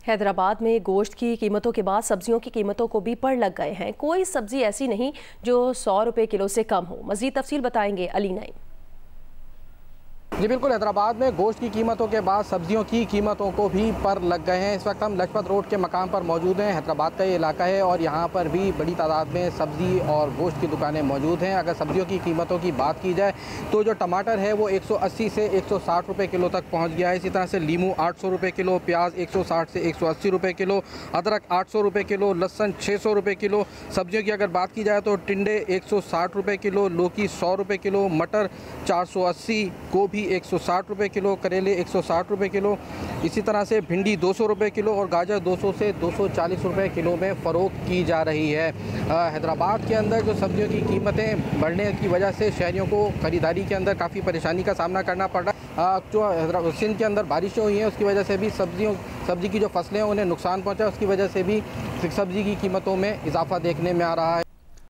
हैदराबाद में गोश्त की कीमतों के बाद सब्जियों की कीमतों को भी पड़ लग गए हैं। कोई सब्जी ऐसी नहीं जो 100 रुपए किलो से कम हो। मजीद तफसील बताएंगे अली नईम। जी बिल्कुल, हैदराबाद में गोश्त की कीमतों के बाद सब्जियों की कीमतों को भी पर लग गए हैं। इस वक्त हम लजपत रोड के मकाम पर मौजूद हैं। हैदराबाद का ये इलाका है और यहाँ पर भी बड़ी तादाद में सब्ज़ी और गोश्त की दुकानें मौजूद हैं। अगर सब्जियों की कीमतों की बात की जाए तो जो टमाटर है वो 180 से 160 रुपये किलो तक पहुँच गया है। इसी तरह से लीमू 800 रुपये किलो, प्याज 160 से 180 रुपये किलो, अदरक 800 रुपये किलो, लहसुन 600 रुपये किलो। सब्जियों की अगर बात की जाए तो टिंडे 160 रुपये किलो, लौकी 100 रुपये किलो, मटर 480, गोभी 160 रुपये किलो, करेले 160 रुपये किलो। इसी तरह से भिंडी 200 रुपये किलो और गाजर 200 से 240 रुपये किलो में फ़रोख्त की जा रही है। हैदराबाद के अंदर जो सब्जियों की कीमतें बढ़ने की वजह से शहरियों को ख़रीदारी के अंदर काफ़ी परेशानी का सामना करना पड़ रहा है। जो सिंध के अंदर बारिशें हुई हैं उसकी वजह से भी सब्जी की जो फसलें हैं उन्हें नुकसान पहुँचा, उसकी वजह से भी सब्ज़ी की कीमतों में इजाफा देखने में आ रहा है।